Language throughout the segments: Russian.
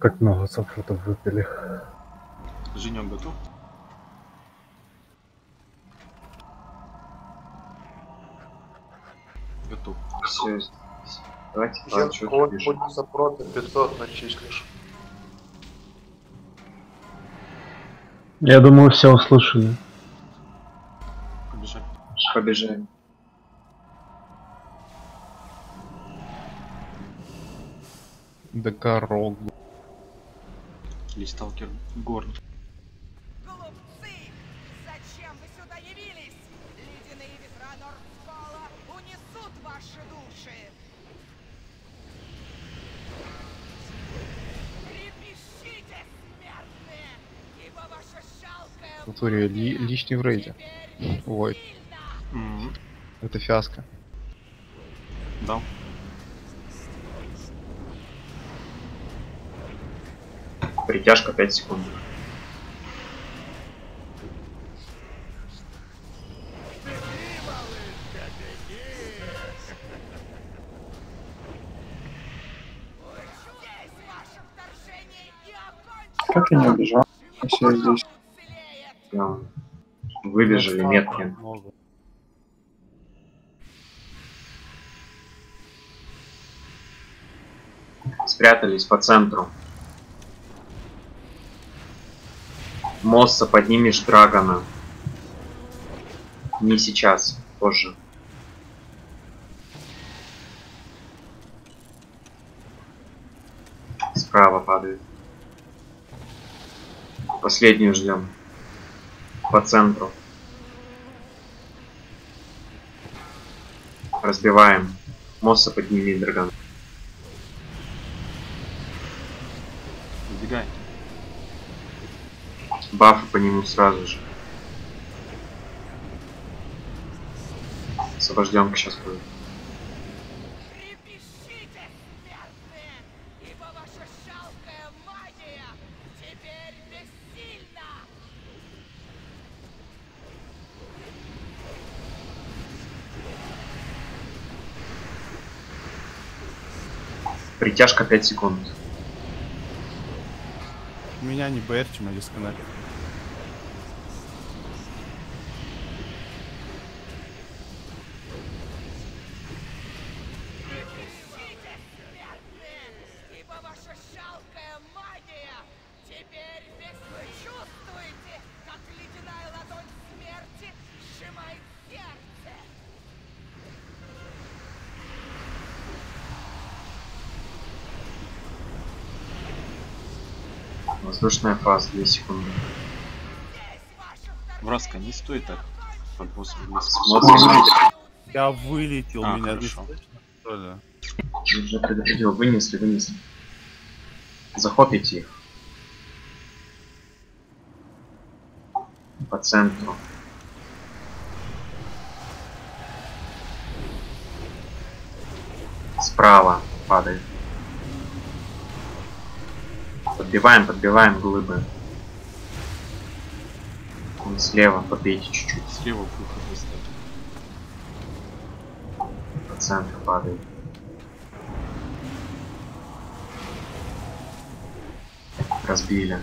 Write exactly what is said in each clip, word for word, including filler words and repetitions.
Как много сапфотов выпили. Женек готов? Готов. Все. Давайте Сейчас кого-нибудь за проты пятьсот начислишь. Я думаю, все услышали. Побежали. Побежали. Докорог. Листалкер Горн. Глупцы! Зачем вы сюда явились? Ледяные ветра Нордскола унесут ваши души! Трепещите, смертные! Ибо ваша жалкая Натуре ли, лишний в рейде. теперь Ой, М-м. это фиаско. Дал. Притяжка пять секунд. здесь ваше вторжение и окончится! Как я не убежал, если я здесь? Уцелеет! Всё. Выбежали метки. Спрятались по центру. Мосса, поднимешь Драгона. Не сейчас, позже. Справа падает. Последнюю ждем. По центру. Разбиваем. Мосса, подними Драгона. Убегай. Бафы по нему сразу же. Освобожденка сейчас будет. Трепещите, смертные! Ибо ваша жалкая магия теперь бессильна! Притяжка пять секунд. Меня не бэрчим, а дисконнект. Трепещите, смертные! Ибо ваша жалкая магия теперь весь вы чувствуете, как ледяная ладонь смерти сжимает сердце! Воздушная фаза, две секунды. Враска, не стой так. Под боссом близко. Смотрим. Я вылетел, А, меня хорошо. не слышно, что ли? Уже предупредил. Вынесли, вынесли. Захопите их. По центру. Справа падает. Подбиваем, подбиваем глыбы. Он слева, подбейте чуть-чуть. Слева выход выставь. По центру падает. Разбили.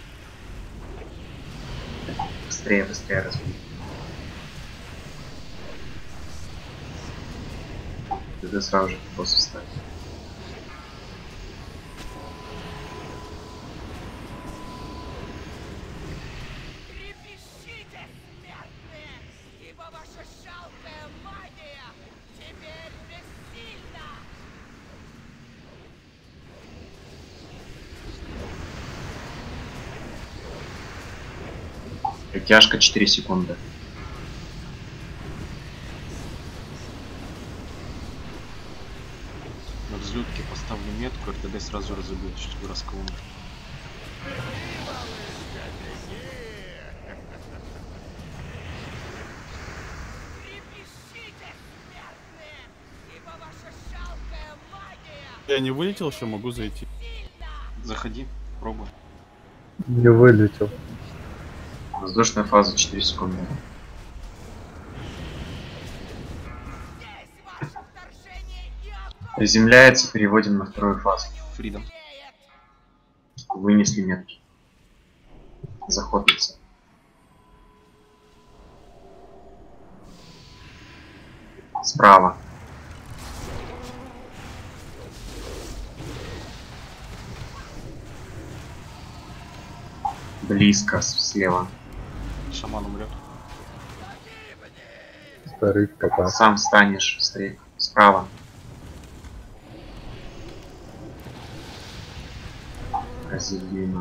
Быстрее, быстрее разбили. Тогда сразу же босса ставить. Трепещите, смертные! Ибо ваша жалкая магия теперь бессильна! Притяжка четыре секунды. На взлетке поставлю метку, РТД сразу разобьет, чтобы расколонуть. Трепещите, смертные! Ибо ваша жалкая магия Я не вылетел, еще могу зайти. сильна! Заходи, пробуй. Не вылетел. Воздушная фаза четыре секунды. Здесь ваше вторжение и окончится! Приземляется, переводим на вторую фазу. Фридом. Вынесли метки. Заход лица. Справа. Близко слева. Шаман умрет. Старый кота. Сам станешь, старик. Справа. Разделено.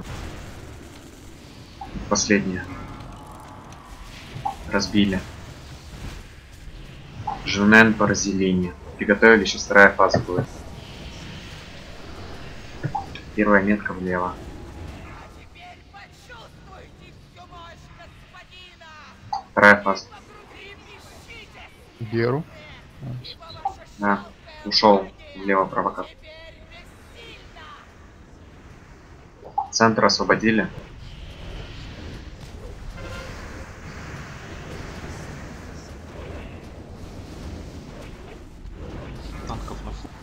Последняя. Разбили. Жунен по разделению. Приготовили, сейчас вторая фаза будет. Первая метка влево. Теперь почувствуйте всю мощь господина! Вторая фаза. Трепещите, Беру. ибо ваша Да. шалкая Ушел магия влево провокатор. теперь бессильна! Центр освободили. Танков на фу.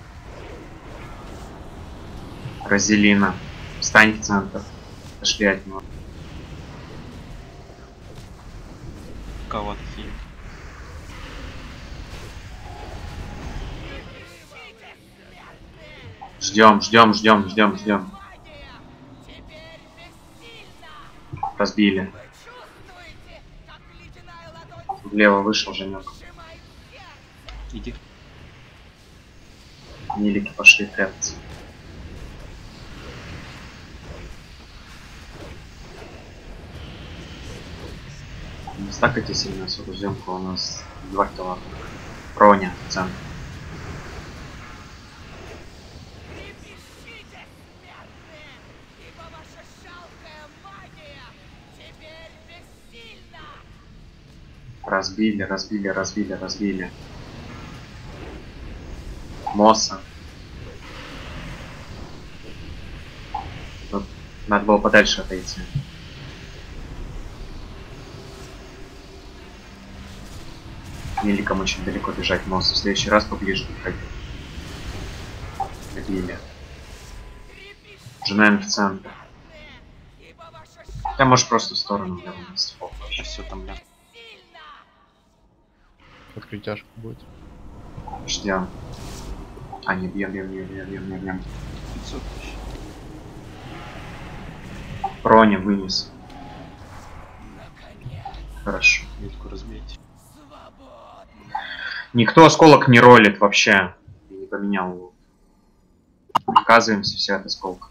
Разделина. Встань в центр. Пошли от него. Кават хиль. Ждем, ждем, ждем, ждем, ждем. Магия теперь бессильна! Разбили. Вы чувствуете, как ледяная ладонь Влево вышел Женек. сжимает сердце? Иди. Милики пошли прятаться. Не стакайте сильно сюда земку, у нас два кило. Проня, центр. Трепещите, смертные, ибо ваша шалкая магия теперь бессильна! Разбили, разбили, разбили, разбили. Мосса. Тут надо было подальше отойти. Миликам очень далеко бежать Моссу. В следующий раз поближе подходи. Разбили. Жена в центр. Ибо ваша шалкая Ты можешь просто в сторону вернуться. А все там ля. сильна! Под притяжку будет. Ждем. А, не бьем, бьем, бьем, бьем, бьем, бьем, бьем. пятьсот тысяч. Проня вынес. Хорошо. Метку разбейте. Никто осколок не ролит вообще. Я не поменял его. Отказываемся все от осколка.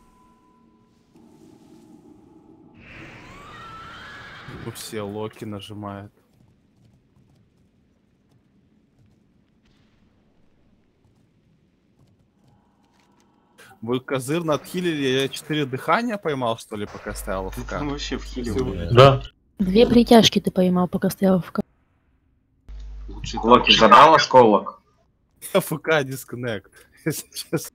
Тут все локи нажимают. Вы козырно отхилили, я четыре дыхания поймал, что ли, пока стоял Ты ФК? там вообще в хиле Всё. были. Да. Две притяжки ты поймал, пока стоял в ка- Лучше Локи забрал осколок. ФК дисконнект, если честно.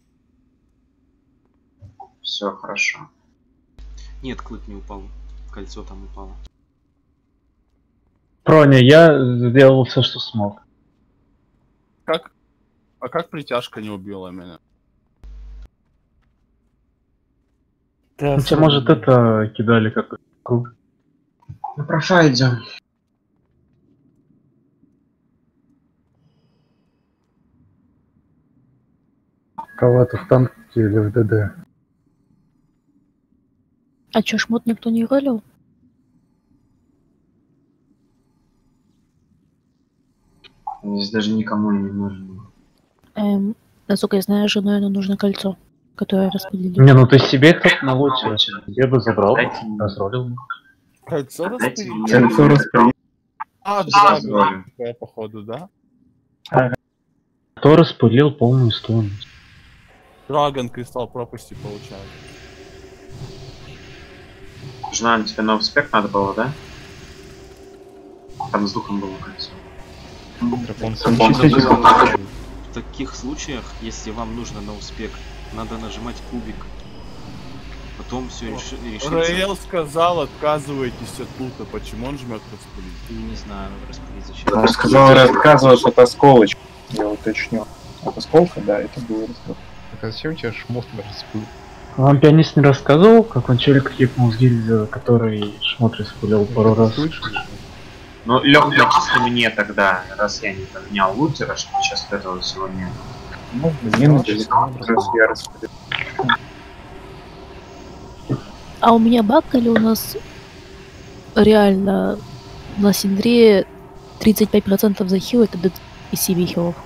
Все хорошо. Нет, клык не упал. Кольцо там упало. Проня, я сделал все, что смог. Как? А как притяжка не убила меня? У тебя, может, это кидали какой-то круг? На профа идем. Кого-то в танке или в ДД. А чё, шмот никто не ролил? Здесь даже никому не нужен. Эм, насколько я знаю, женой нужно кольцо, которое распределили. Не, ну ты себе как на лоте. Я бы забрал, Дайте мне. разролил. Кольцо Дайте распределили? мне. Кольцо распределили. А, Да, да, такое, походу, да? Кто распылил полную стоимость? Драгон кристалл пропасти получает. Жена, тебе новый спек надо было, да? Там с духом было кольцо. Дракон Дракон сам. В таких случаях, если вам нужно на успех, надо нажимать кубик. Потом все решится. Раэл сказал, отказывайтесь от лута. Почему он жмет распылить? Не знаю, распылить зачем. Он сказал, отказываться от осколочка. Я уточню. От осколка, да, это было разговор. Так а зачем тебе шмот распыл? Вам пианист не рассказывал, как он челик хипнул с гильзы, который шмотри спулил пару раз? Ну, лег чисто мне тогда, раз я не поменял лутера, что сейчас этого всего нет. А у меня баг или у нас реально на Синдре тридцать пять процентов захил это до семь хилов?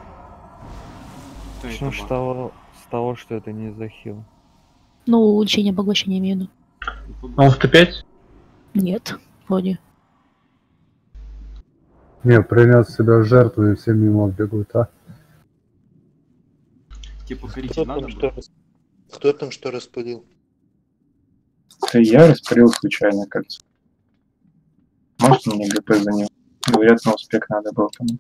Начнем с того, с того, что это не захил. Ну, улучшение поглощения имею в виду. А он в Т пять? Нет, вроде. Не, принес себя в жертву и все мимо бегут, а? Типа Кто перейти там, надо что, было? рас- Кто там что распылил? Я распылил случайно кольцо. Может, мне ГП за него? Говорят, на успех надо было кому.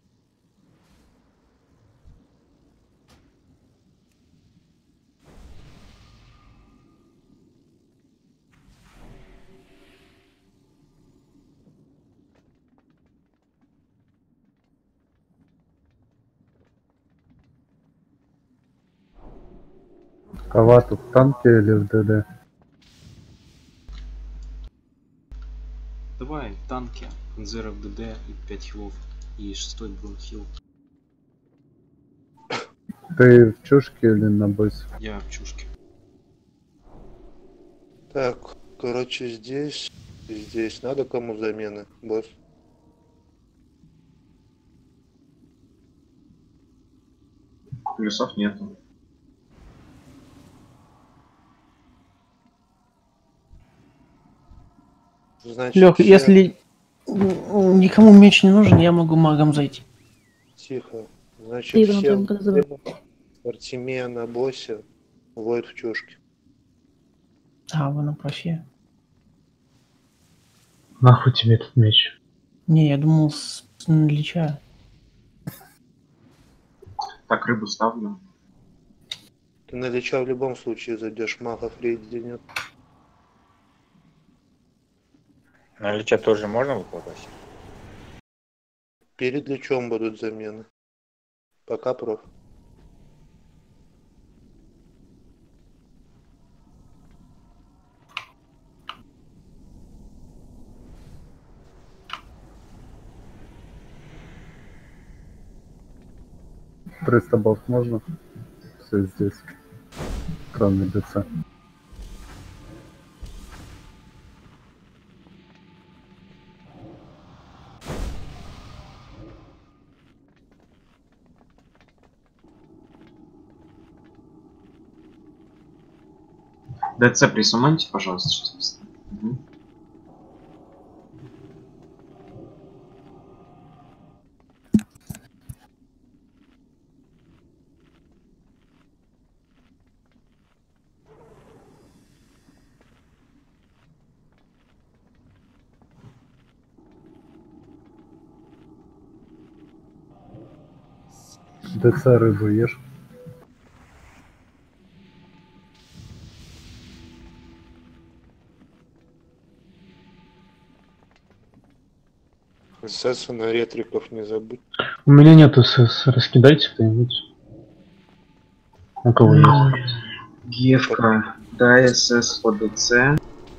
Кого тут, в танке или в ДД? Давай, в танке, Панзера в ДД и пять хилов. И шестой бронхил. Ты в чушке или на боссе? Я в чушке. Так, короче, здесь и здесь надо кому замены, босс? Плюсов нету. Значит, Лех, все- если никому меч не нужен, я могу магом зайти. Тихо. Значит, Ты его все напрямую называй. Артемия на боссе, Войд в чушке. А, вы на профи. Нахуй тебе этот меч? Не, я думал с, с Лича. Так, рыбу ставлю. Ты на Лича в любом случае зайдешь, магов рейди нет. На Лича тоже можно выкладывать? Перед Личом будут замены. Пока, проф. триста баф можно? Все здесь. Кроме ДЦ. ДЦ присуманьте, пожалуйста, сейчас. Угу. ДЦ рыбу ешь. Естественно, ретриков не забудь. У меня нету СС, раскидайте кто-нибудь. У кого есть? Гевка, да, СС по ДЦ.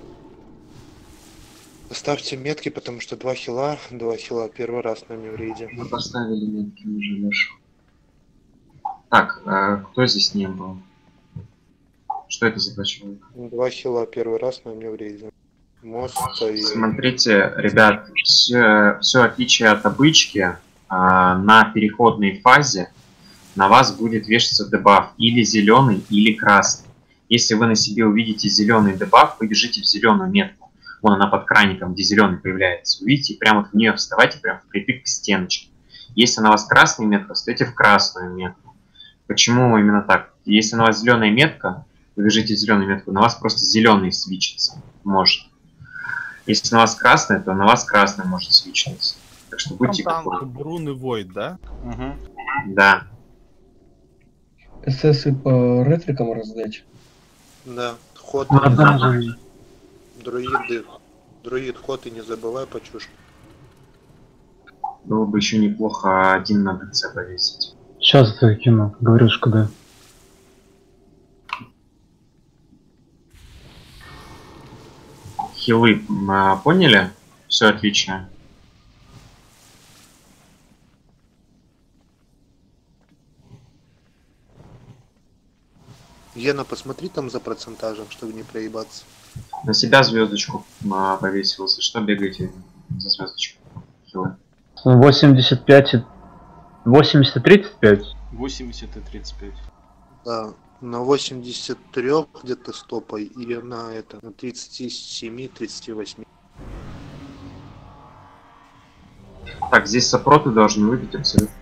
Поставьте метки, потому что два хила, два хила первый раз на мевриде. Мы поставили метки уже, Леша. Так, а кто здесь не был? Что это за два человека? Два хила первый раз на мевриде. Мост и... Смотрите, ребят, все, все отличие от обычки, а, на переходной фазе на вас будет вешаться дебаф или зеленый, или красный. Если вы на себе увидите зеленый дебаф, вы бежите в зеленую метку. Вон она под краником, где зеленый появляется. Увидите, прямо в нее вставайте, прям впритык к стеночке. Если на вас красная метка, встаете в красную метку. Почему именно так? Если на вас зеленая метка, вы бежите в зеленую метку, на вас просто зеленый свичится. Может. Если на вас красная, то на вас красная может свичнуться. Так что будьте Там готовы. танк, Брун и Войд, да? Угу. Да. СС и по ретрикам раздать. Да, ход Ну, не одному забывай. же- Друиды. Друид, ход и не забывай по чушке. Было бы еще неплохо один на ДЦ повесить. Сейчас это кину. Говоришь, куда? хилы а, поняли? Все отлично. Гена, посмотри там за процентажем, чтобы не проебаться. На себя звездочку а, повесил. Если что, бегаете за звездочку. Хилы. восемьдесят пять и... восемьдесят и тридцать пять? восемьдесят и тридцать пять. Да, на восемьдесят три где-то стопой и на это, на тридцать семь тридцать восемь. Так, здесь сопроты должны выбить абсолютно.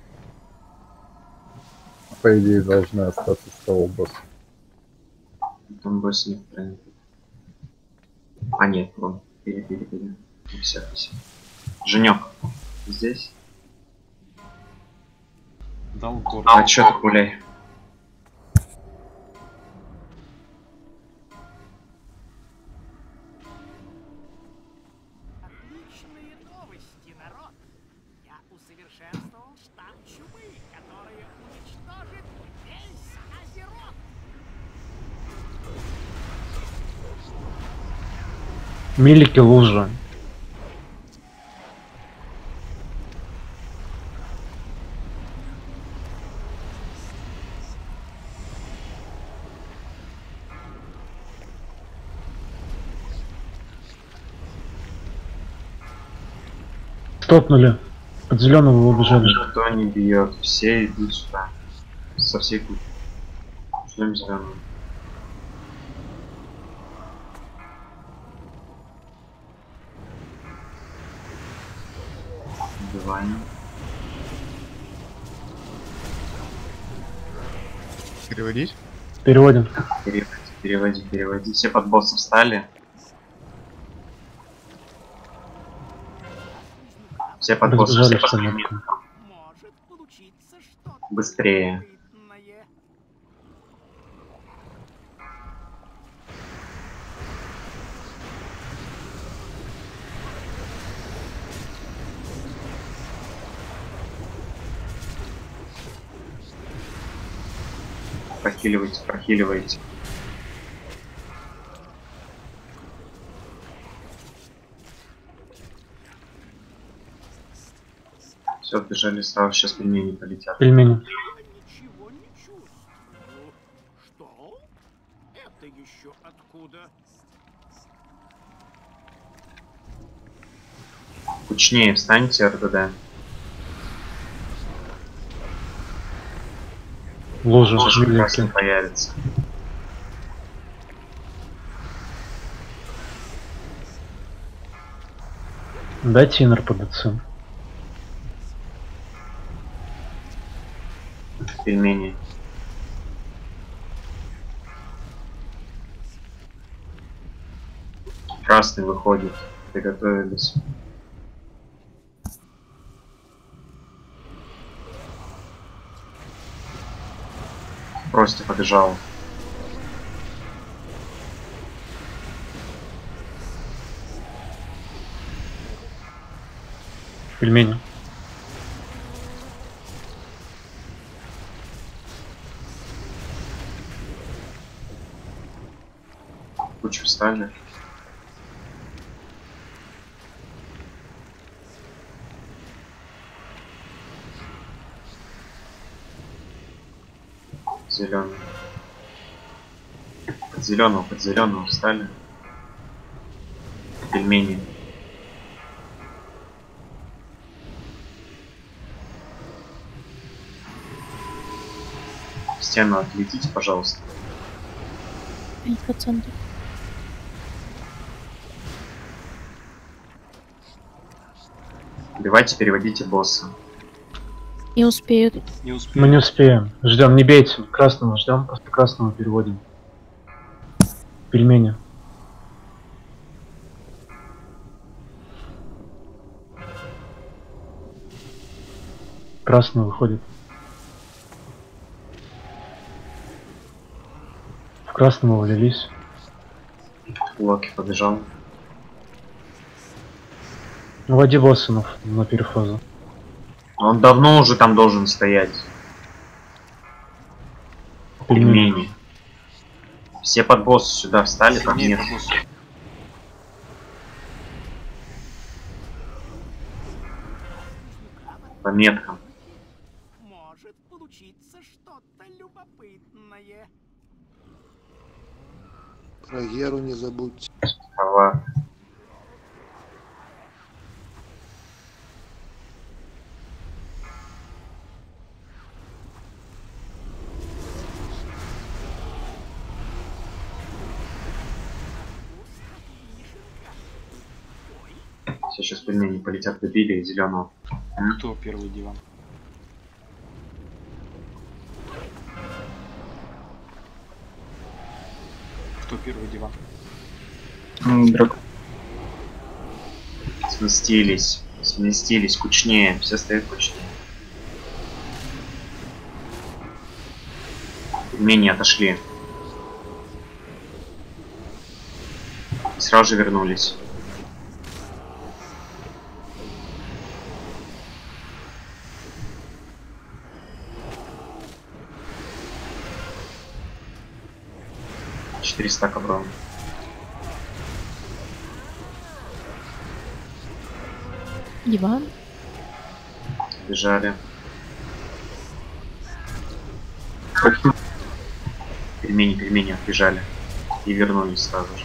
По идее, должны остаться с того босса. Там босс не вправе. А нет, вон. Пере, пере, пере. Все, все. Женек. Здесь? Дал город. А чё ты гуляй? Отличные новости, народ. Я усовершенствовал штамм чумы, который уничтожит весь Азерот. Милики лужа. Стопнули. От зеленого убежали. Никто не бьет. Все идут сюда. Со всей кучи. Ждем зеленого. Убиваем. Переводить? Переводим. Переводи, переводи, переводи. Все под босса встали. Все под босса, все под лимитом. Быстрее. Прохиливайте, прохиливайте. Все, отбежали сразу, сейчас пельмени полетят. Пельмени. Ничего не чувствую. Что? Это еще откуда? Кучнее встаньте, РДД. Лужа. Лужа красный появится. Дайте инер по ДЦ. Пельмени. Красный выходит. Приготовились. Просто побежал. Пельмени. Кучу встали. Зеленый. Под зеленого, под зеленого встали. Пельмени. В стену отлетите, пожалуйста. пять процентов. Убивайте, переводите босса. Не успеют. Не Мы успею. не успеем. Ждем, не бейте. Красного ждем, просто красного переводим. Пельмени. Красный выходит. В красного влились. Локи побежал. Уводи босса на, на перефазу. Он давно уже там должен стоять. Пельмени. Все под босса сюда встали, там Сильнее нет. по боссу. по меткам. Может получиться что-то любопытное. Про Геру не забудьте. Права. Сейчас пельмени полетят до Билли и зеленого. Кто первый диван? Кто первый диван? Драк. Сместились. Сместились. Кучнее. Все стоят кучнее. Пельмени отошли. И сразу же вернулись. четыреста каброн. Диван. Бежали. Пельмени, пельмени отбежали. И вернулись сразу же.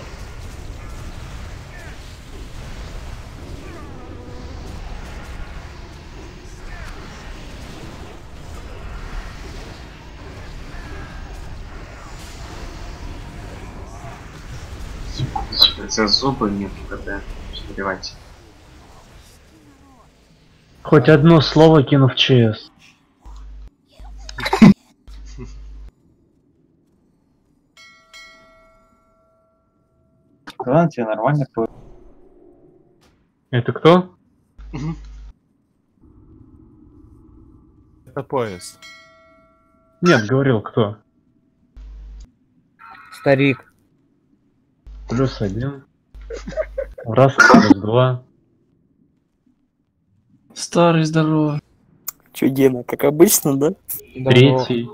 За зубы нет КД. Сбивайте. Хоть одно слово кину в ЧС. Ладно, тебе нормально. Это кто? Это поезд. Нет, говорил кто. Старик. Плюс один. Раз, плюс два. Старый, здоровый. Чё, Гена, как обычно, да? Третий.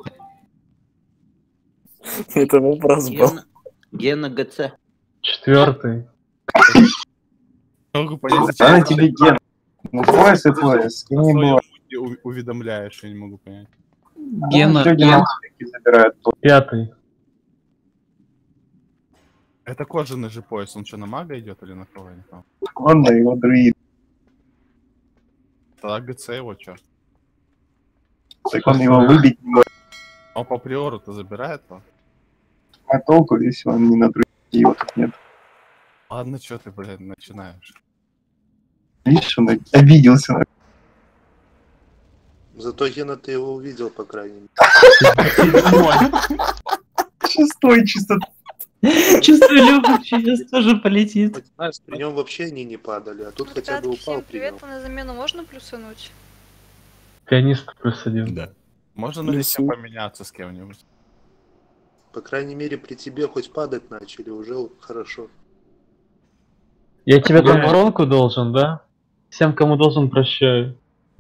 Это вопрос был. Гена ГЦ. Четвертый. Могу понять, Да, на тебе Ген. Ну, пояс и пояс. На Не своем было. пути у- уведомляешь, я не могу понять. Гена, Все Гена. генетики забирают. Пятый. Это кожаный же пояс, он что, на мага идет или на кого? Я не помню. Он на его друид. Тогда ГЦ его чё? Так он его выбить не может. Он по приору-то забирает его? А толку, если он не на друиде, его тут нет. Ладно, чё ты, блядь, начинаешь? Видишь, он обиделся. на- Зато Гена ты его увидел, по крайней мере. Шестой чисто. Чувствую, Лёха сейчас тоже полетит. Знаешь, при нем вообще они не падали, а тут хотя бы Ребятки, упал всем при привет, нем. на замену можно плюсануть? Пианист плюс один. Да. Можно ли с кем поменяться с кем-нибудь? По крайней мере, при тебе хоть падать начали, уже хорошо. Я тебе там воронку должен, да? Всем, кому должен, прощаю.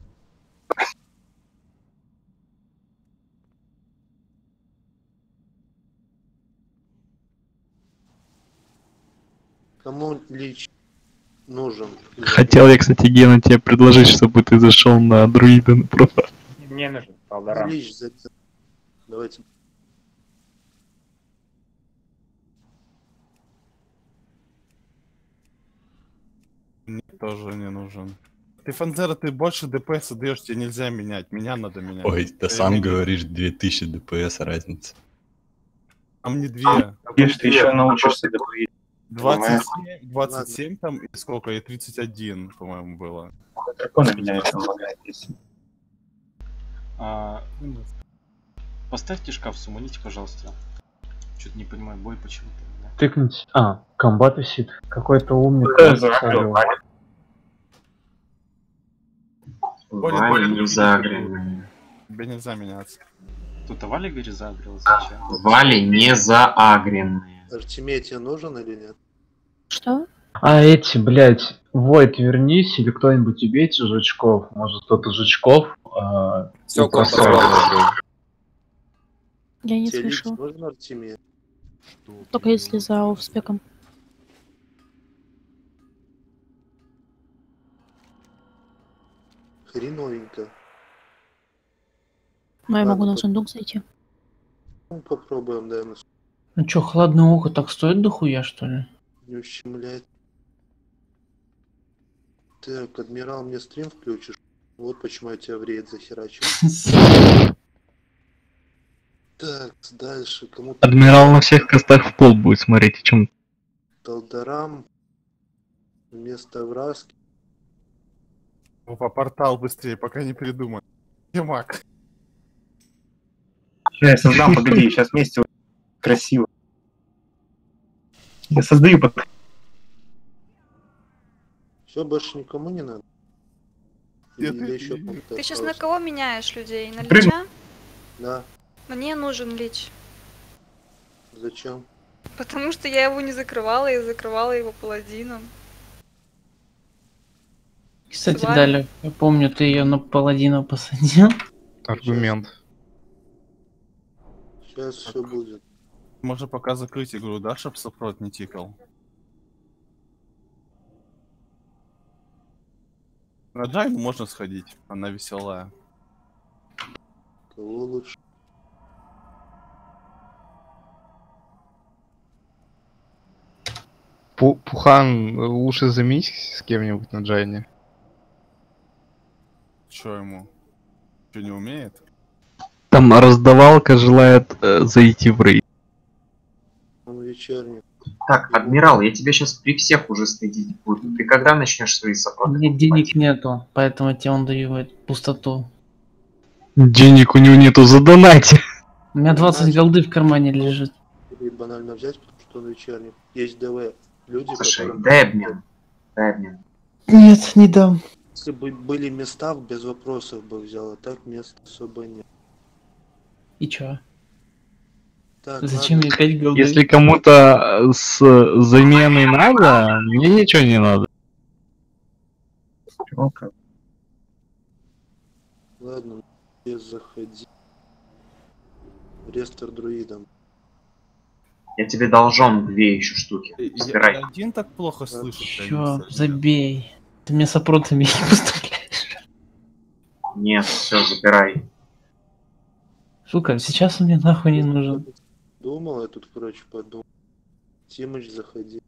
Кому лич нужен? Хотел я, кстати, Гена, тебе предложить, чтобы ты зашел на друида на профа. Мне нужен полтора. Лич за... Давайте. Мне тоже не нужен. Ты, Фанзера, ты больше ДПС даешь, тебе нельзя менять. Меня надо менять. Ой, ты Я сам не- говоришь, две тысячи ДПС разница. Там не две. Если ты еще научишься друид. двадцать семь, двадцать семь там и сколько? И тридцать один, по-моему, было. Дракона меняет, он лагает, если. А, поставьте шкаф, суманите, пожалуйста. Что-то не понимаю, бой почему-то. у меня. Тыкнуть. А, комбат висит. Какой-то умник. Да, загрел. Вали не заагренные. Тебе нельзя меняться. Тут Вали, говорит, загрел, зачем? Вали не заагренные. Артемия нужен или нет? Что? А эти, блядь, Войт, вернись, или кто-нибудь убейте жучков. Может, кто-то жучков. А, Всё, и просто- Я не Тебе лич слышал. нужен Артемия? Только если за офспеком. Хреновенько. Ну, я могу Ладно, на сундук зайти. Ну, попробуем, да, нас Ну чё, хладное ухо так стоит дохуя, что ли? не ущемляет. Так, адмирал, мне стрим включишь? Вот почему я тебя в рейд захерачил. Так, дальше. Кому Адмирал на всех костах в пол будет смотреть, о чем. Талдарам. Вместо Враски. Опа, портал быстрее, пока не придумай. Емак. Сейчас я создам, погоди, сейчас вместе красиво. Я создаю под... Все, больше никому не надо. Нет, Или еще Ты сейчас на кого меняешь людей? На Прыгну. Лича? Да. Мне нужен Лич. Зачем? Потому что я его не закрывала и закрывала его паладином. Кстати, Ладно. Далее, я помню, ты ее на паладина посадил. Аргумент. Сейчас все будет. Можно пока закрыть игру, да, чтоб сопрот не тикал. На Джайну можно сходить, она веселая. Кого лучше? Пу- Пухан, лучше заменись с кем-нибудь на Джайне. Чё ему? Чё, не умеет? Там раздавалка желает э, зайти в рейд. Он вечерний. Так, адмирал, я тебя сейчас при всех уже стыдить буду. Ты когда начнешь свои сопроты? Нет, денег нету, поэтому я тебе он даю эту пустоту. Денег у него нету, задонать. У меня двадцать голды в кармане лежит. Или банально взять, потому что он вечерний. Есть ДВ. Люди, Слушай, которые... дай обмен. Дай обмен. Нет, не дам. Если бы были места, без вопросов бы взял, а так мест особо нет. И чё? Так, Зачем ладно. мне пять голды? Если кому-то с заменой надо, мне ничего не надо. Ладно, без заходи. Рестор друидом. Я тебе должен две еще штуки. Я, Собирай. я один так плохо слышу. Чё, забей. Ты меня сопротами не поставляешь. Нет, все, забирай. Сука, сейчас он мне нахуй не нужен. Думал, я тут, короче, подумал. Тимыч, заходи.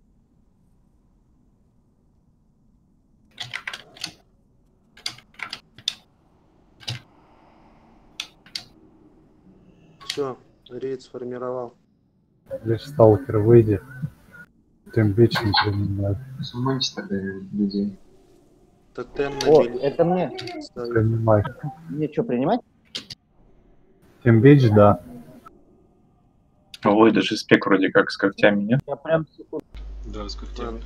Все, рейд сформировал. Лишь сталкер выйди. Тем бич не принимает. Сумайте тогда людей. Тотем О, набили. это мне. Принимай. Мне что, принимать? Тем бич, да. Ой, даже спек вроде как с когтями, нет? Я прям секунду. Да, с когтями.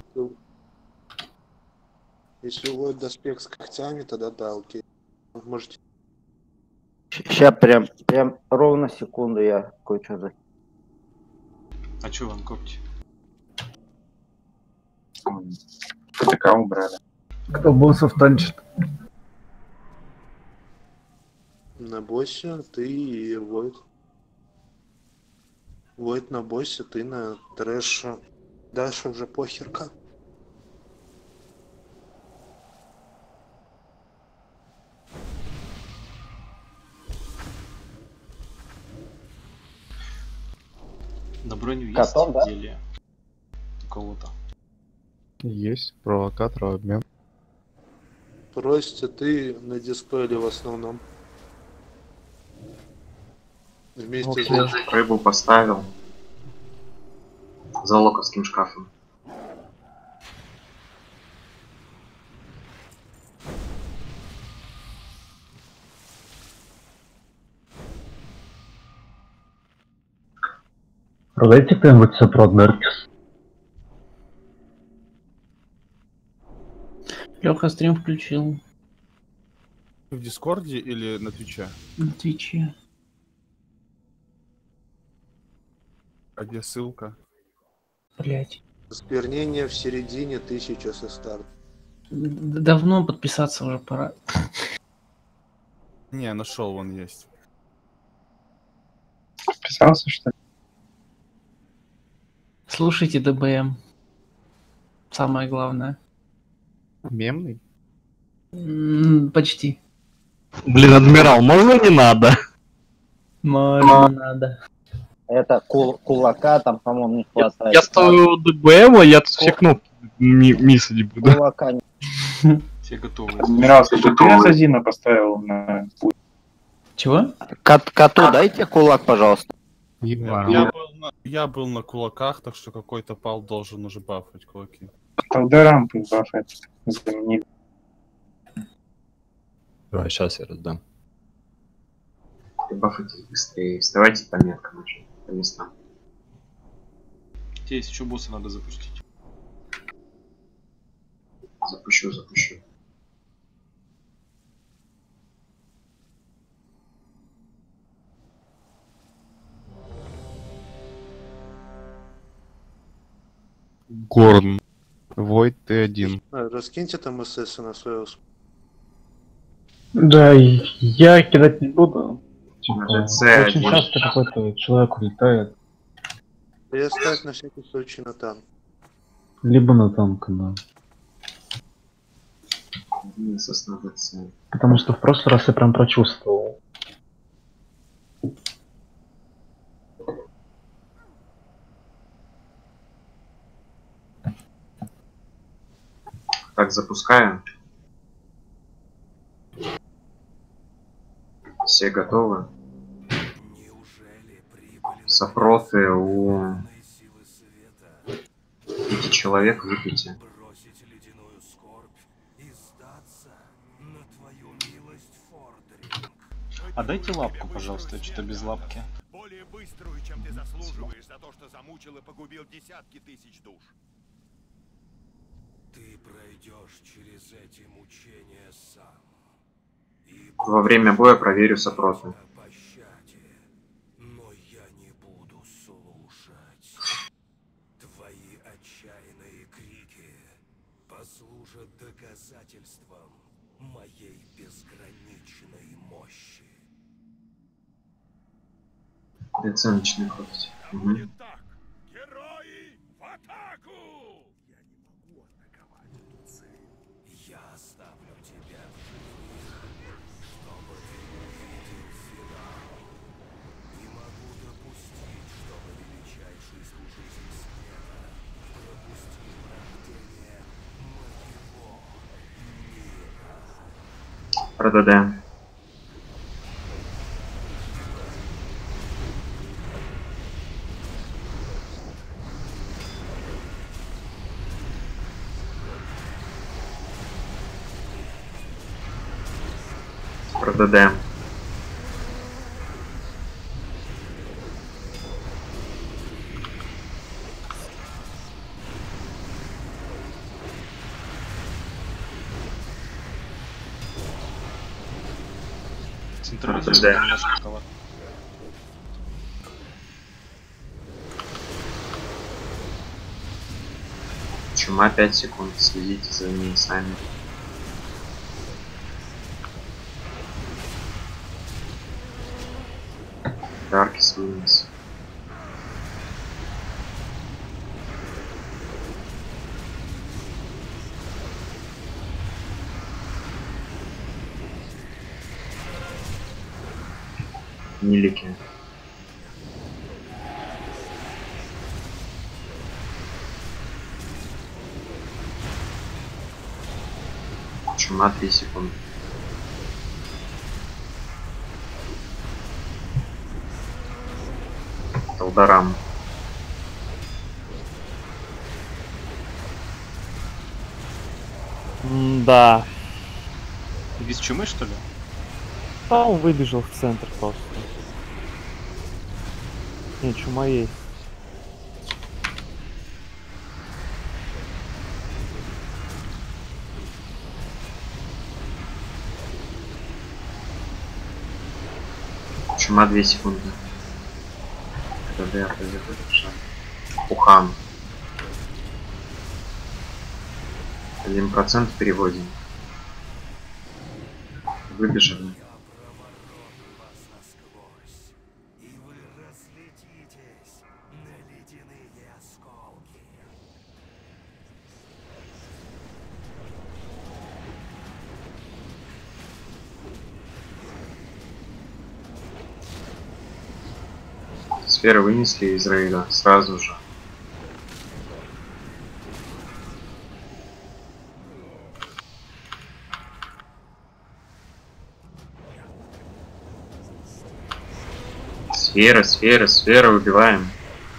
Если уводит доспех с когтями, тогда да, окей. Можете. Сейчас прям, прям ровно секунду я кое-что за... А чё вам когти? КТК убрали. Кто боссов танчит? На боссе ты и Войд. Войд на боссе, ты на трэше. Дальше уже похер как. На броню есть Котом, да? изделия? У кого-то. Есть провокатор, обмен. Просите ты на дисплее в основном. Вместе с Вот, рыбу поставил. За локовским шкафом. Продайте кто-нибудь сопрот Неркис. Леха стрим включил В Дискорде или на Твиче? на Твиче. А где ссылка? Блять. Сквернение в середине тысячи со старта. Давно подписаться уже пора. Не, нашел, вон есть. Подписался, что ли? Слушайте ДБМ. Самое главное. Мемный? М, Почти. Блин, адмирал, можно не надо? Можно надо. Это кул кулака там, по-моему, не хватает. Я ставлю ДБМ, а я тут все кнопки ми- миссать буду. Кулака не... Все готовы. Адмирал, слушай, ты Азазина поставил на путь. Чего? Кот коту дайте кулак, пожалуйста. Я был, на, я был на кулаках, так что какой-то пал должен уже бафать кулаки. Талдарам пусть бафает. Заменили. Давай, сейчас я раздам. Бафайте быстрее. Вставайте по меткам уже. По местам. Здесь еще босса надо запустить. Запущу, запущу. Горн. Войд Т один. А, раскиньте там СС на свой усп. Да, и я кидать не буду. Типа, Может, С очень один. часто какой-то человек улетает. Я ставить на всякий случай на танк. Либо на танк, да. Сосна С. Потому что в прошлый раз я прям прочувствовал. Так, запускаю. Все готовы? Сопроты у пяти человек выпейте. А дайте лапку, пожалуйста, я что-то без лапки. Более быструю, чем ты заслуживаешь за то, что замучил и погубил десятки тысяч душ. Ты пройдешь через эти мучения сам. Во время боя проверю сопроты. Но я не буду слушать. Твои отчаянные крики послужат доказательством моей безграничной мощи. Оценочный ход. Угу. Герои в атаку! Я не могу атаковать эту цель. Я оставлю тебя в живых, чтобы ты увидел финал. Не могу допустить, чтобы величайший служитель света пропустил рождение моего мира. РДД. РДД. Централизованная шкала. Чума пять секунд. Следите за ними сами. Даркис вынес. Нилики. Чума три секунды. Талдарам. Да. Без чумы, что ли? А он выбежал в центр просто. Не, чума есть. Чума две секунды. Ухан. Один процент переводим. Выбежали. Сферы вынесли из рейда сразу же. Сфера, сфера, сфера, убиваем.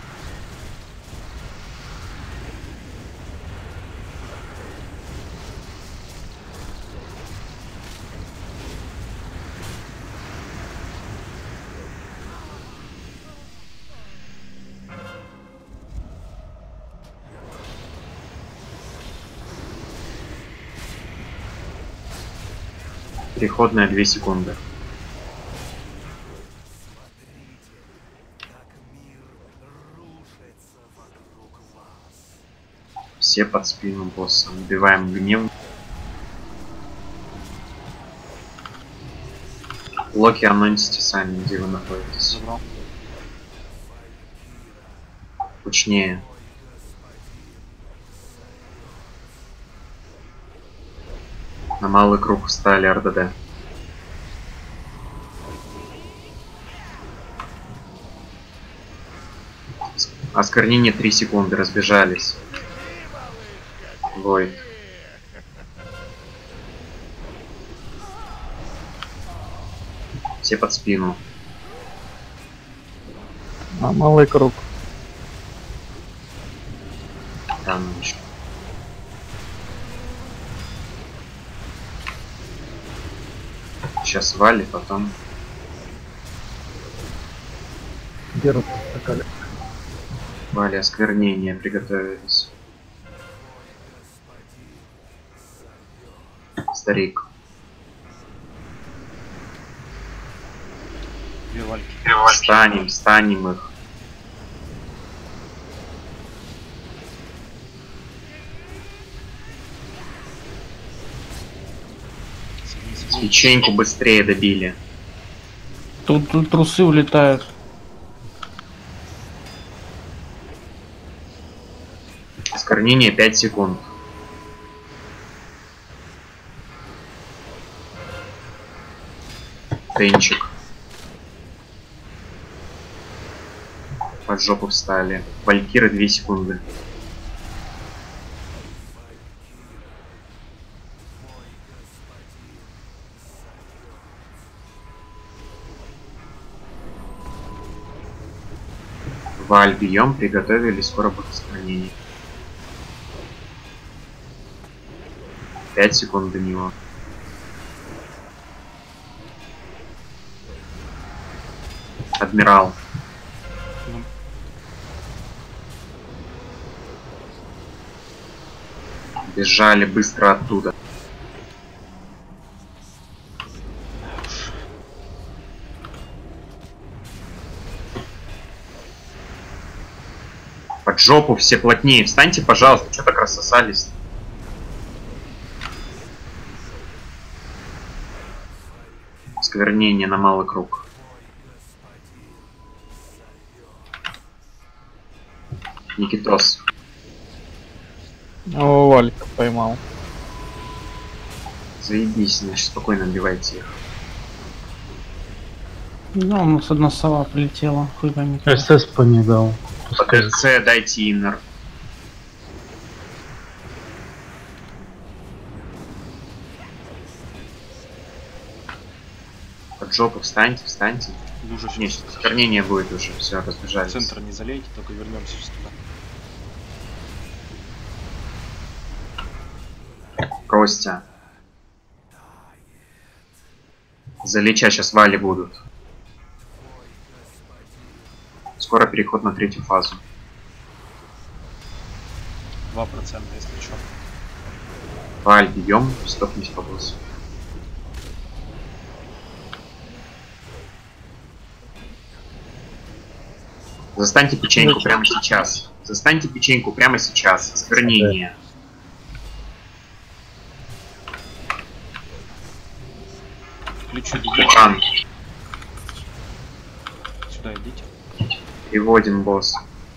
Переходная две секунды. Все под спину босса. Убиваем гнев. Локи, анонсите сами, где вы находитесь. Забрал. Кучнее. На малый круг встали РДД. Осквернение три секунды, разбежались. Войд. Все под спину. На малый круг. Там еще. Сейчас Вали, потом. Где скакали? Вали, осквернение, приготовились. Старик. Две вальки. Станем, станем их. Печеньку быстрее добили. Тут, тут трусы улетают. Осквернение пять секунд. Тенчик. Под жопу встали. Валькиры две секунды. Валь, бьем, приготовили, скоро будет осквернение. пять секунд до него. Адмирал. Бежали быстро оттуда. Под жопу все плотнее. Встаньте, пожалуйста, что так рассосались? Осквернение на малый круг. Никитос. О, Валька поймал. Заебись, значит, спокойно отбивайте их. Ну, у нас одна сова полетела, хуй пойми. СС по не дал. По ТЦ дайте иннер. Под жопу встаньте, встаньте. Лужа Нет, осквернение будет уже, все, разбежались. Центр не залейте, только вернемся сейчас туда. Костя. Залеча сейчас Вали будут. Скоро переход на третью фазу. два процента, если что. Валь, бьем, стопнись по боссу. Застаньте печеньку прямо сейчас. Застаньте печеньку прямо сейчас. Осквернение. Включу Вулкан. Сюда идите. Переводим босс.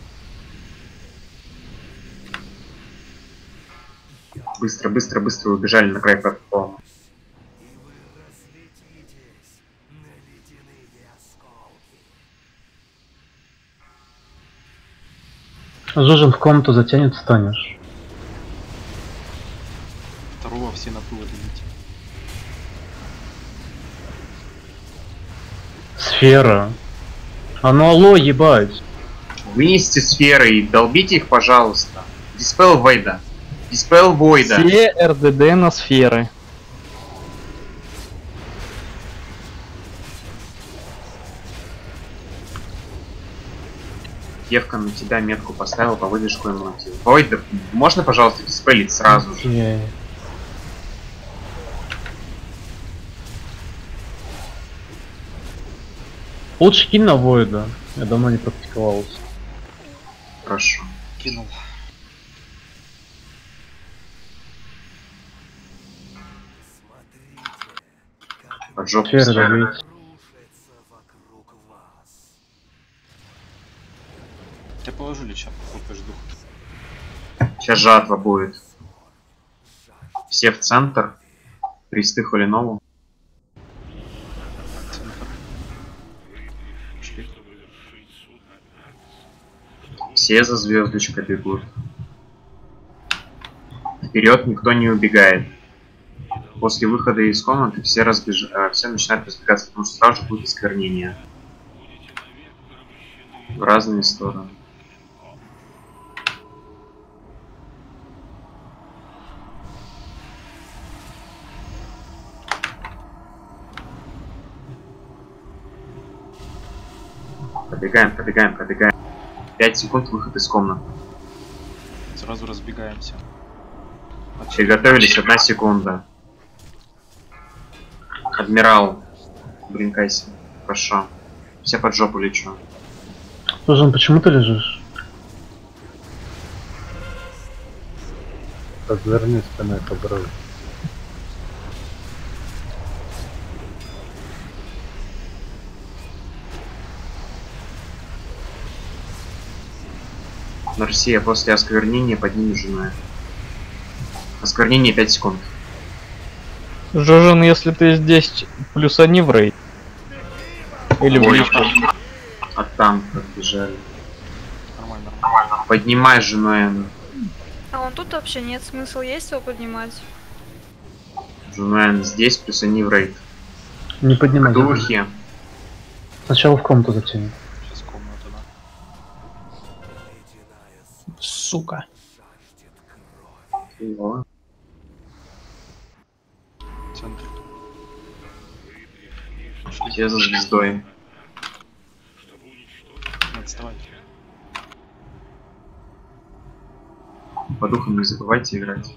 Быстро, быстро, быстро убежали на край платформы. Жужин в комнату затянет, встанешь. Второго все на пыл отбить. Сфера. А ну алло, ебать. Вынесите сферы и долбите их, пожалуйста. Диспел Войда. Диспел Войда. Все эр дэ дэ на сферы. Девка на тебя метку поставила по выдержку эмоций. Войда, можно, пожалуйста, диспелить сразу же? Yeah. Лучше кинь на Войда. Я давно не практиковался. Хорошо. Кинул. Под жопу Сферы сферы. добить. Я положу леча, пока жду. Сейчас жатва будет. Все в центр. Кресты Холинову. Все за звездочкой бегут. Вперед никто не убегает. После выхода из комнаты все, разбеж... все начинают разбегаться, потому что сразу же будет осквернение. В разные стороны. Пробегаем, пробегаем, пробегаем. пять секунд выход из комнаты. Сразу разбегаемся. Приготовились, одна секунда. Адмирал, бринкайся. Хорошо. Все под жопу лечу. Жужин, почему ты лежишь? Разверни спиной по дороге. Нарсия, после осквернения подними жену. Осквернение пять секунд. Жужин, если ты здесь, плюсани в рейд. Или в Ой, личку. а там подбежали. Нормально. Поднимай жену Энн. А он тут вообще нет, смысл есть его поднимать? Жену Энн здесь, плюс они в рейд. Не поднимай. Духи. Сначала в комнату затяни. Сейчас комната, да. Сука. Его. Центр. Все за звездой. Не отставать. По духам не забывайте играть.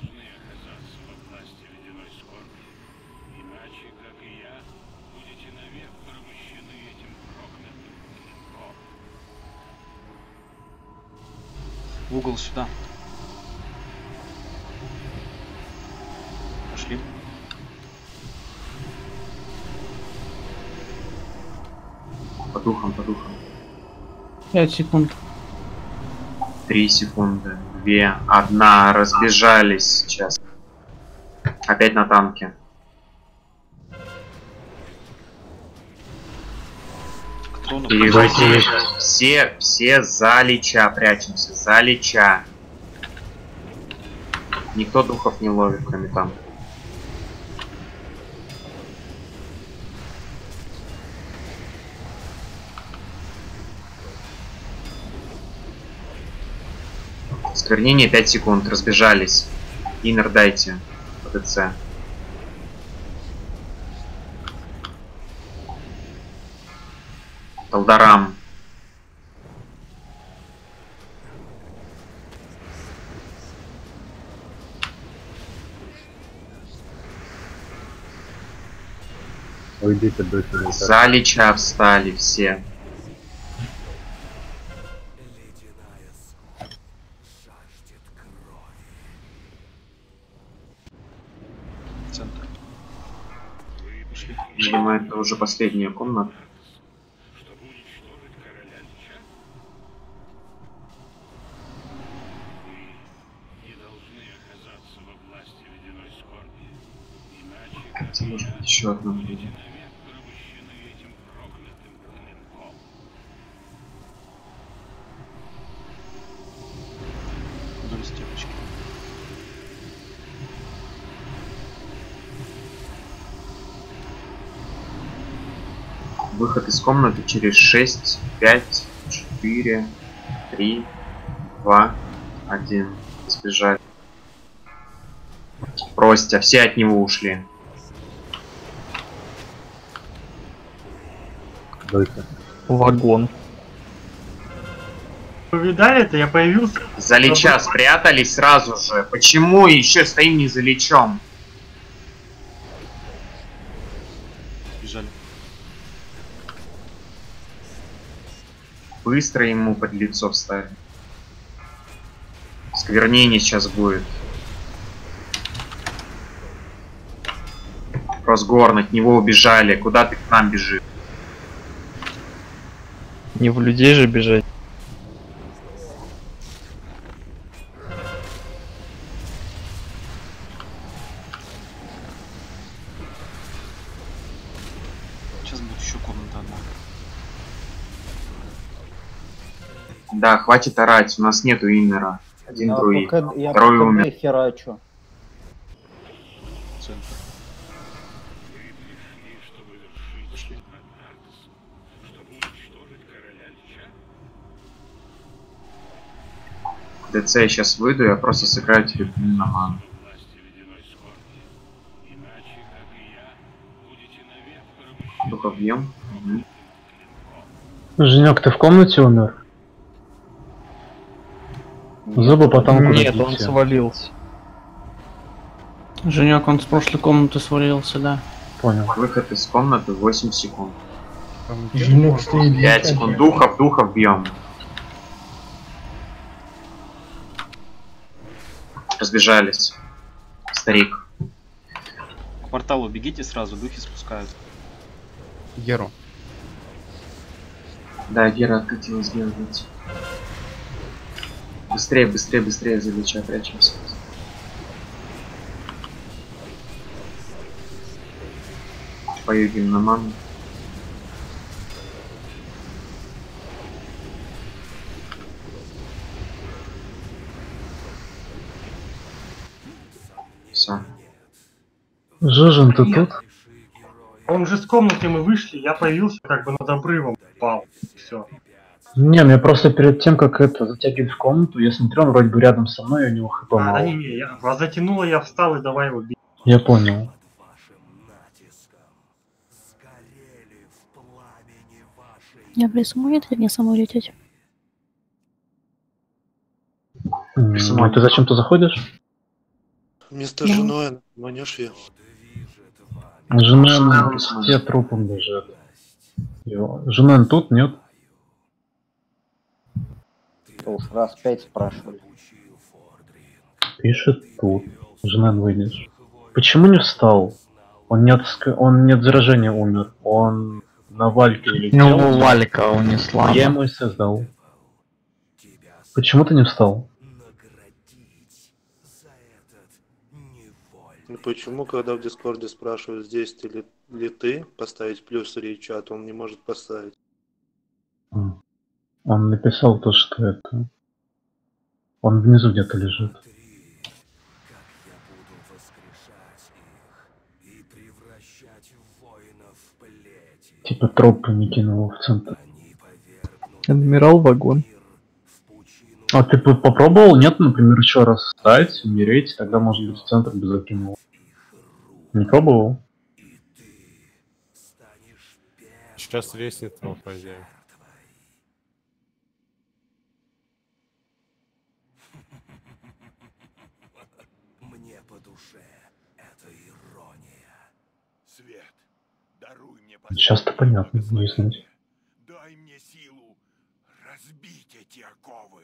В угол сюда. Пошли. По духам, по духам. пять секунд. Три секунды. Две. Одна. Разбежались сейчас. Опять на танке. Переводите. Все, все за лича прячемся. За лича. Никто духов не ловит, кроме танка. Сквернение пять секунд. Разбежались. Иннер дайте. ПТЦ. Талдарам. Уйдите до сюда. За лича встали все. Центр. Пошли. Видимо, это уже последняя комната. Хотя, может быть, еще одна будет. Выход из комнаты через шесть, пять, четыре, три, два, один. Сбежали. Простя, все от него ушли. Вагон. Вы видали это? Я появился. За Лича спрятались сразу же. Почему еще стоим не за Личом? Бежали. Быстро ему под лицо вставили. Сквернение сейчас будет. Росгорн, от него убежали. Куда ты к нам бежишь? Не в людей же бежать. Сейчас будет еще комната одна. Да, хватит орать, у нас нету иннера. Один Я друид. пока- я Второй пока умер. херачу. Центр. Пошли. ДЦ я сейчас выйду, я просто сыграю телефон на ману. Духовьем. Угу. Женек, ты в комнате умер? Зубы потом куда Нет, он свалился. Женек, он с прошлой комнаты свалился, да. Понял. Выход из комнаты восемь секунд. Женек стоит. пять секунд. Духов, духов бьем. Разбежались. Старик. К порталу бегите сразу, духи спускают. Геру. Да, Гера откатила сделать. Быстрее, быстрее, быстрее за Лича прячемся. Поедем на ману. Все. Жужин, ты тут? Он же с комнаты мы вышли, я появился как бы над обрывом, упал. Все. Не, мне просто перед тем, как это затягивать в комнату, я смотрел, он вроде бы рядом со мной, и у него хп А, мало. да не, не, я, вас затянуло, я встал и давай его бить. Я понял. Я присмотрит или мне самой лететь? М, А ты зачем ты заходишь? Вместо Да. жены манешь ее. Жена на высоте трупом лежит. Его- Жена тут, нет? Уж раз пять спрашивали. Пишет тут. Жена выйдешь. Почему не встал? Он не от, ск- он не от заражения умер. Он на Вальке летел. Ну, Валька унесла. Я ему и создал. Почему ты не встал? Ну почему, когда в Дискорде спрашивают, здесь ты ли, ли ты, поставить плюс или чат, он не может поставить. М. Он написал то, что это... Он внизу где-то лежит. Типа тропы не кинул в центр. Адмирал Вагон. А ты п- попробовал, нет, например, еще раз встать, умереть, тогда, может быть, в центр бы закинул. Не пробовал? Сейчас резнет его хозяин. Мне по душе эта ирония. Свет, даруй мне Сейчас-то понятно, выяснить. дай мне силу разбить эти оковы.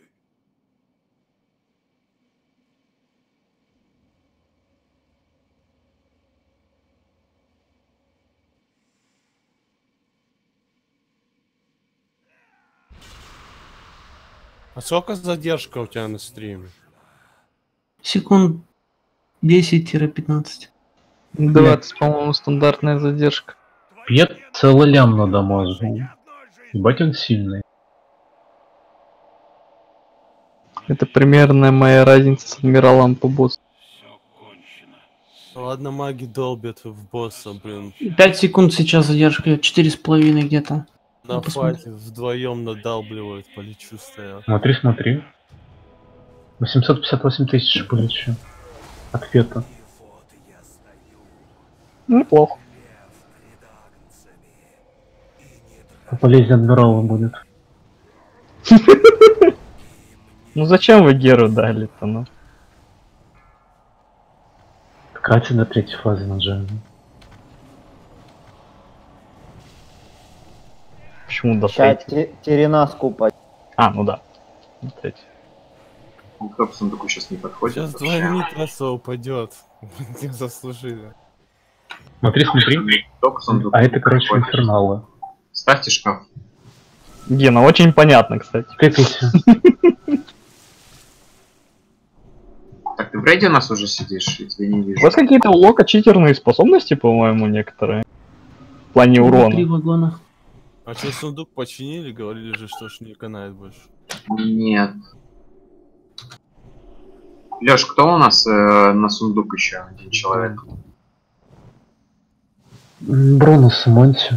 А сколько задержка у тебя на стриме? Секунд десять-пятнадцать. двадцать, по-моему, стандартная задержка. Пьет целый лям надамажил. Ебать он сильный. Это примерно моя разница с адмиралом по боссу. Ладно, маги долбят в босса, блин. Пять секунд сейчас задержка, четыре с половиной где-то. На Ну, посмотри. файте вдвоем надалбливают, полечу стоят. Смотри, смотри. восемьсот пятьдесят восемь тысяч полечу. Ответа. Неплохо. Полезен адмирала будет. Ну зачем вы Геру дали-то, ну? Катя на третьей фазе нажали. Почему до Сейчас третьей? Терена скупать. А, ну да. До третьей. Он к сундуку сейчас не подходит. Сейчас вообще. два митраса упадет. Не заслужили. Смотри, смотри. Только сундук А не это, короче, подходит. инферналы. Ставьте шкаф. Гена, очень понятно, кстати. Тыкайся. Так, ты в рейде у нас уже сидишь? Я тебя не вижу. У вас какие-то у Лока читерные способности, по-моему, некоторые. В плане Три урона. вагона. А что, сундук починили? Говорили же, что ж не канает больше. Нет. Лёш, кто у нас э, на сундук еще? Один человек. Бронус Монти.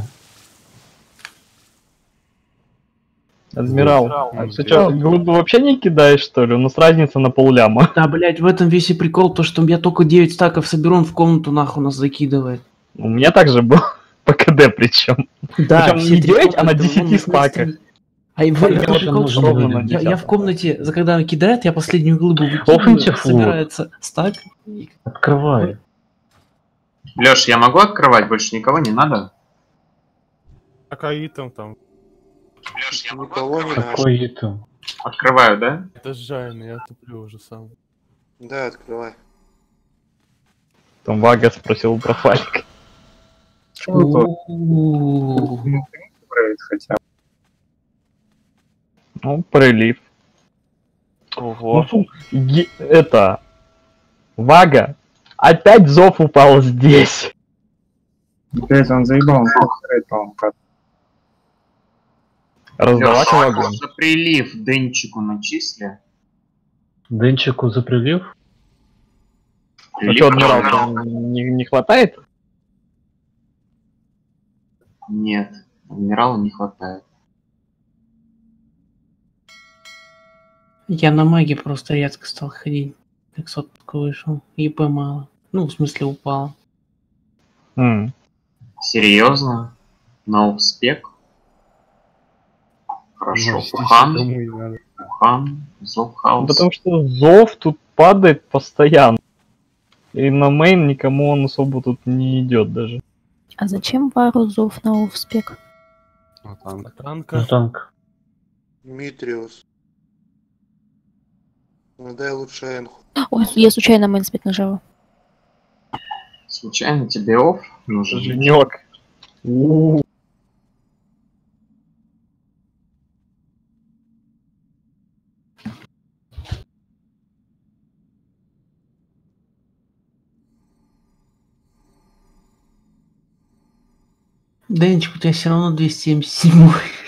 Адмирал, а ты что, глыбу вообще не кидаешь, что ли? У нас разница на полляма. Да, блять, в этом весь и прикол, то что я только девять стаков соберу, он в комнату нахуй нас закидывает. У меня также был. По КД причем. Да, причем все не три девять, а на комнаты, десяти он стаках. А и в Я этом тоже прикол, нужен что ровно на я, я десятом. в комнате, за когда она кидает, я последнюю глыбу выкидываю, Offensive собирается стак. Открывай. Лёш, я могу открывать? Больше никого не надо? А каитом там. Лёш, я могу Никого не открывать? Какой итем? Открываю, да? Это жально, я туплю уже сам. Да, открывай. Там Вага спросил про файлик. Хотя Ну, прилив. Ого. Ну, е- это... Вага. Опять зов упал здесь. опять он заебал, он повторяет, по-моему, как. Раздавать Лёш, вагон. за прилив Денчику начисли. Денчику за прилив? А Прилив что, адмирал, адмирал. там не, не хватает? Нет, адмиралу не хватает. Я на маге просто редко стал ходить. Так сотку вышел. ИП мало. Ну, в смысле, упало. М. Серьезно? Ноуспек? Хорошо. Ну, Ухан, кому и надо. Ухан, Зовхаус. Потому что зов тут падает постоянно. И на мейн никому он особо тут не идет даже. А зачем пару зов на офспек? А На танка? танк. Митриус. Ну дай лучше Энху. Ой, я случайно мейнспек нажала. Случайно тебе офф нужен? Женек. У-у-у. Денчик, у тебя все равно двести семьдесят семь.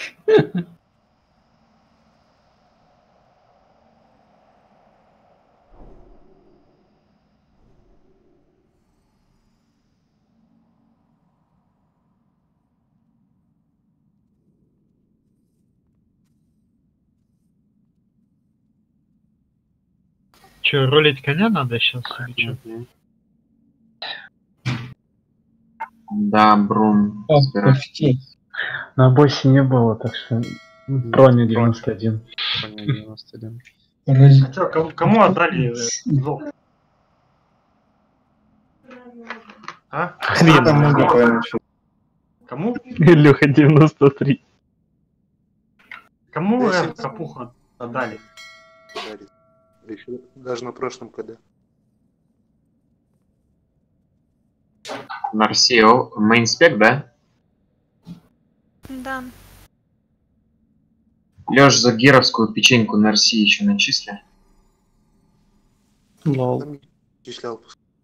Че, ролить коня надо сейчас или что? Да, Брун. собирай. На боссе не было, так что... Броня девяносто один. девяносто один. А чё, кому, кому отдали э, зов? А? Хрен Там знает. много получил. Кому? Илюха девяносто три. Кому Если- э, капуха отдали? Дарит. Еще даже на прошлом КД. Нарсио. Мейнспек, да? Да. Лёш, за геровскую печеньку на Нарси еще начисли. Лол. Там числял.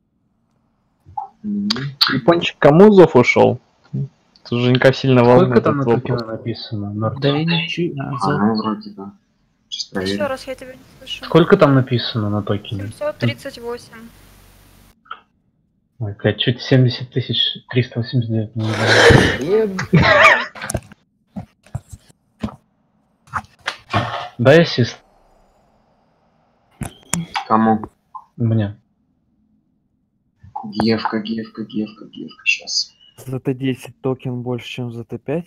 Япончик, кому зов ушел? Тут Женька сильно Сколько волнует там на этот токене вопрос. написано? Норд? Да я ничего. А, А, за- ну вроде да. Сейчас Еще проверим. раз я тебя не слышу. Сколько там написано на токене? семьсот тридцать восемь. Ой, блядь, чуть семьдесят тысяч триста восемьдесят девять не дай ассист. Кому? Мне. Гевка, гевка, гевка, гевка, сейчас. За Т десять токен больше, чем за Т пять.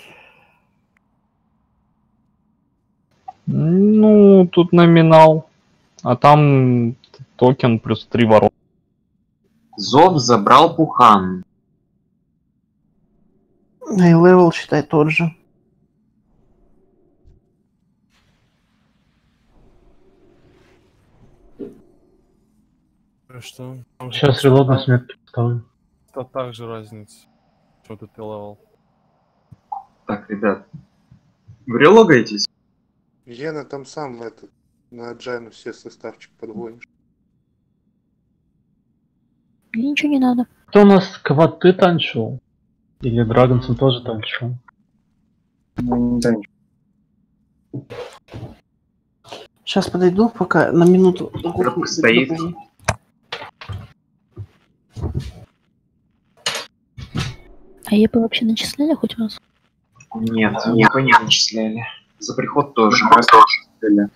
Ну, тут номинал. А там токен плюс три ворот. Зов забрал Пухан. И левел, считай, тот же. Что? Сейчас релод на смерть поставлю. Это так же разница. Что ты левел? Так, ребят. Вы релогаетесь? Гена, там сам этот, на Джайну все составчик подгонишь. Мне ничего не надо. Кто у нас кваты танчил? Или Драгонсон тоже танчил? Ну, не танчил. Сейчас подойду, пока на минуту. Стоит. А ЕП вообще начисляли хоть раз? Нет, никого не начисляли. За приход тоже.